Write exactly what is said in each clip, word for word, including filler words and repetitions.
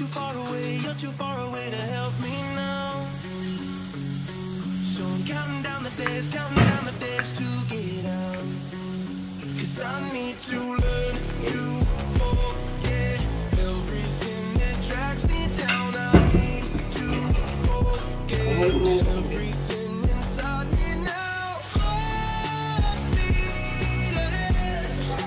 too far away, you're too far away to help me now. So I'm counting down the days, counting down the days to get out. Cause I need to learn to forget everything that drags me down. I need to forget everything inside me now. Full speed ahead,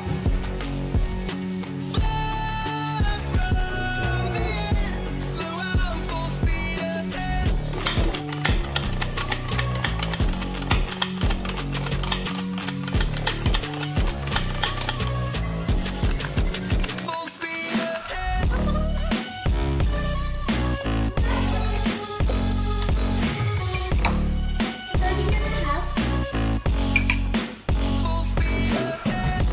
fly from the end, so I'm full speed ahead. Full speed ahead. Full speed ahead.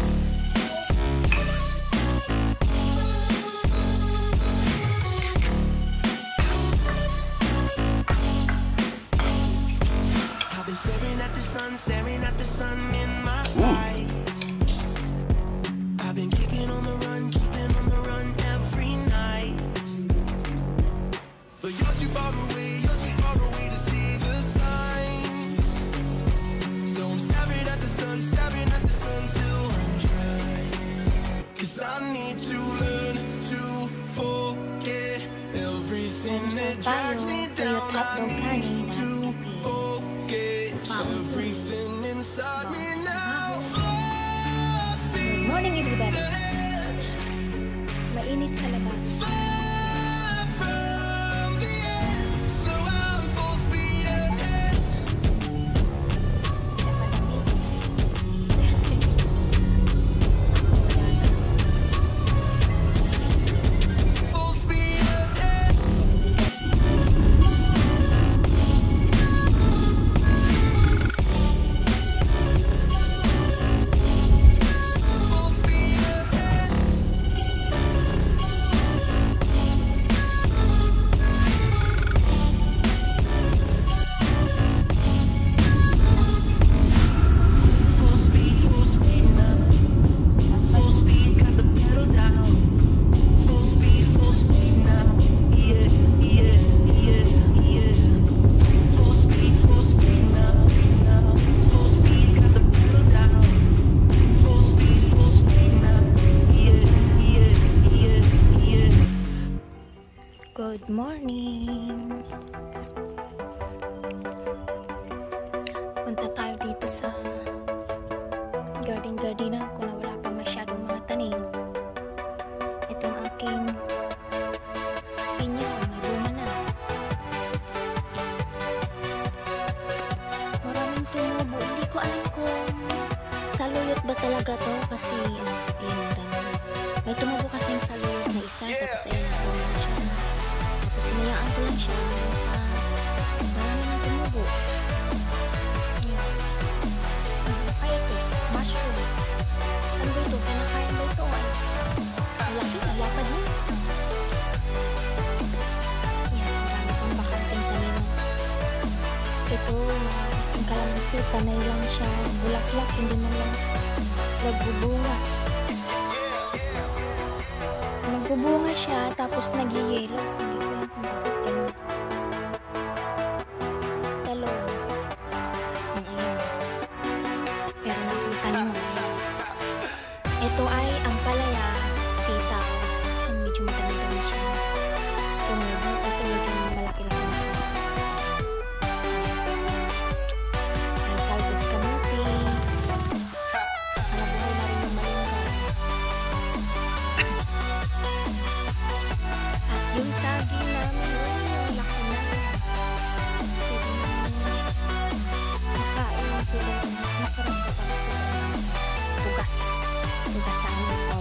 I've been staring at the sun, staring at the sun in my eyes. I've been keeping on the run, keeping on the run every night. But you're too far away, you're too far away to see the signs. So I'm staring at the sun, staring at the sun till I'm dry. Cause I need to learn to forget everything that drags me down. I need to forget everything inside me now. Full speed Morning everybody. ahead, Mainit sa labas. fly from the end, so I'm full speed ahead. Full speed ahead. Full speed ahead. Full speed, full speed now. Full speed, got the pedal down. Full speed, full speed now. Yeah, yeah, yeah, yeah. Full speed, full speed now. now. Full speed, got the pedal down. Full speed, full speed now. Yeah, yeah, yeah, yeah. Good morning. Punta tayo dito sa garden-gardenan ko na wala pa masyadong mga tanim. Itong aking pinya, may bunga na. Maraming tumubo. Hindi ko alam kung saluyot ba talaga to kasi ano, ayun marami. May tumubo kasing saluyot na isa, tapos ayun nabunga na siya. Tapos nilayaan ko lang siya sa marami ng tumubo. Ayun. Ano pa ito? Mushroom. Ano ba ito? Kinakain ba ito? Ay, malaki. Malapad mo. Yan. Ang dami pang bakanting taniman. Ito, ang kalamansi, panay lang siya. Bulaklak, hindi man lang nagbubunga. Nagbubunga siya, tapos nag-yellow. Hindi ko lang kung bakit ganun. Talong. Ang ayun. Pero nakita niyo mo. Ito ay ang palaya, sitaw. Ang medyo matanda na siya. Tumubo. Ito medyo malaki lang na. Ang talbos kamuti. Nabuhay na rin yung malunggay. At yung saging namin, oh, laki na. Pwede namin makain. Pero mas masarap kapag sobrang tugas. Tugas sa amin.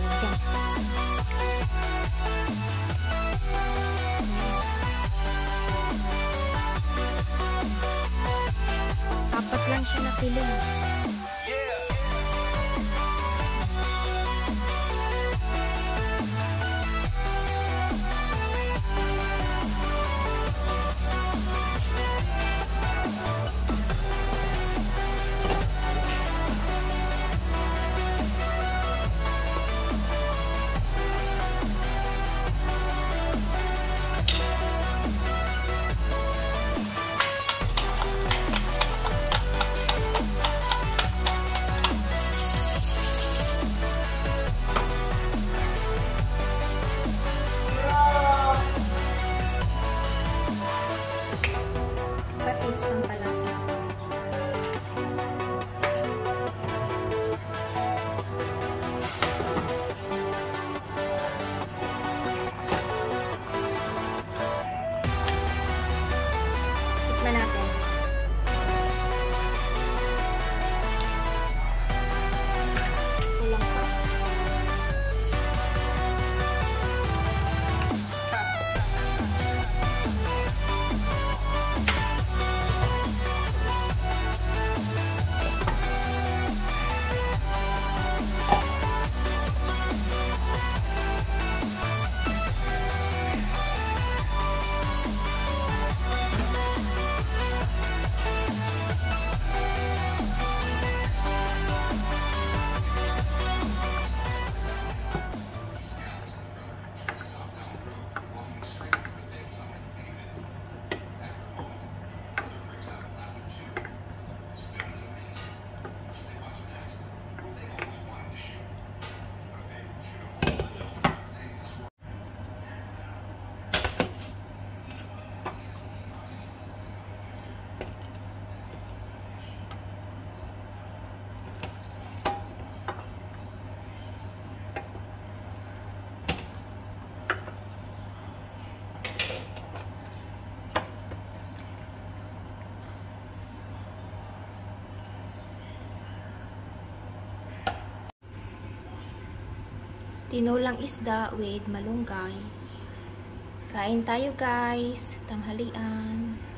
Tinulang isda with malunggay. Kain tayo guys, tanghalian.